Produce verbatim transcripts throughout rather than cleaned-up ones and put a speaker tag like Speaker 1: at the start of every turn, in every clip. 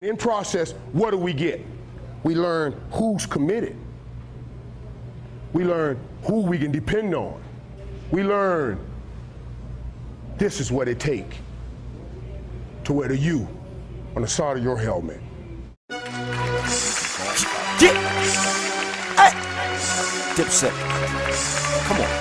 Speaker 1: In process, what do we get? We learn who's committed. We learn who we can depend on. We learn this is what it takes to wear the U on the side of your helmet.
Speaker 2: Get, hey, Dipset, come on.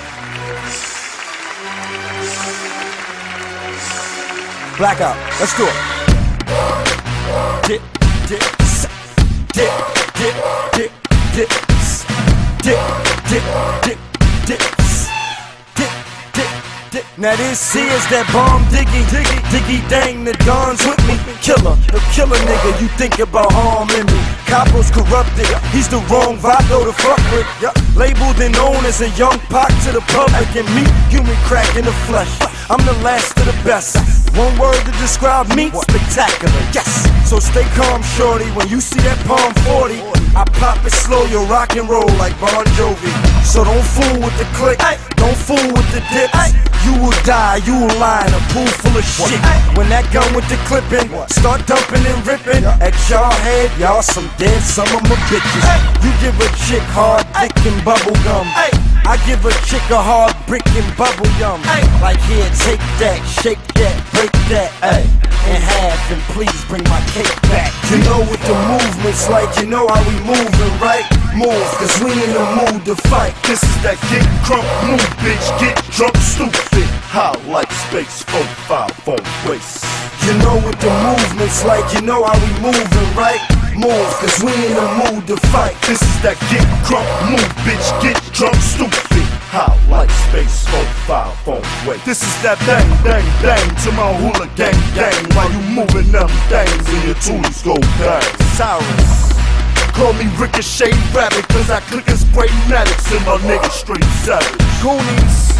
Speaker 2: Blackout, let's do it. Dip, dip, dip, dip, dip, dip, dip, dip, dip, dip, dip, dip, dip. Now this here's that bomb diggy, diggy, diggy dang, the Don's with me. Killer, the killer nigga, you think about harming me. Capo's corrupted, he's the wrong Vato to fuck with. Labeled and known as a young Pac to the public, and me, human crack in the flesh. I'm the last of the best. One word to describe me, spectacular, yes. So stay calm, shorty, when you see that Palm forty, I pop it slow, you rock and roll like Bon Jovi. So don't fool with the click, don't fool with the dips. You will die, you will lie in a pool full of shit. When that gun with the clipping, start dumping and ripping at y'all head, y'all some dead some of my bitches. You give a chick hard dick and bubble gum, I give a chick a hard brick and bubble yum. Like here, take that, shake that, break that, ay, in half, and please bring my cake back. You know what the movement's like, you know how we moving, right? Move, cause we in the mood to fight. This is that get crunk move, bitch, get drunk stupid. How like space, four, five, four, waist. You know what the movement's like, you know how we moving, right? Move, cause we in the mood to fight. This is that get crunk move, bitch, get drunk stupid. How like space, four, five, four, wait. This is that bang, bang, bang to my hula gang, gang. While you moving them things and your tools go bang. Cyrus, call me Ricochet Rabbit, cause I click and spray Maddox and my niggas straight savage. Goonies,